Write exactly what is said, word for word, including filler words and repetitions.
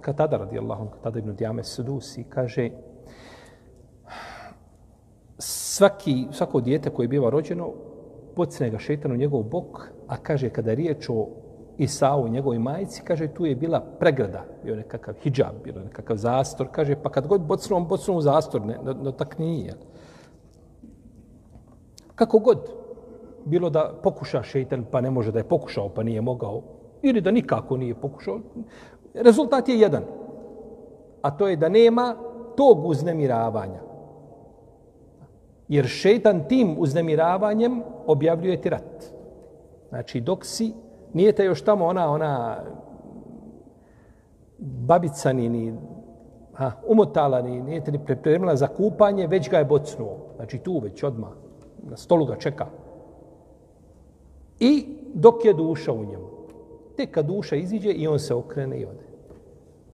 Katada radijallahu anhu, Katada ibn Dijame Sudusi, kaže svaki, svako dijete koje biva rođeno, podsne ga šeitan u njegov bok, a kaže kada je riječ o Isau i njegovoj majici, kaže tu je bila pregrada, bio nekakav hidžab, bio nekakav zastor, kaže pa kad god bocnu, on bocnu u zastor, ne, no, no tak nije. Kako god, bilo da pokuša šeitan, pa ne može da je pokušao, pa nije mogao, ili da nikako nije pokušao, rezultat je jedan, a to je da nema tog uznemiravanja. Jer šeitan tim uznemiravanjem objavljuje ti rat. Znači, dok si, nije te još tamo ona, ona babica ni, ni ha, umotala, ni, nije te ni pripremila za kupanje, već ga je bocnuo. Znači, tu već odmah, na stolu ga čeka. I dok je duša u njemu. Tek kad duša iziđe i on se okrene i ode.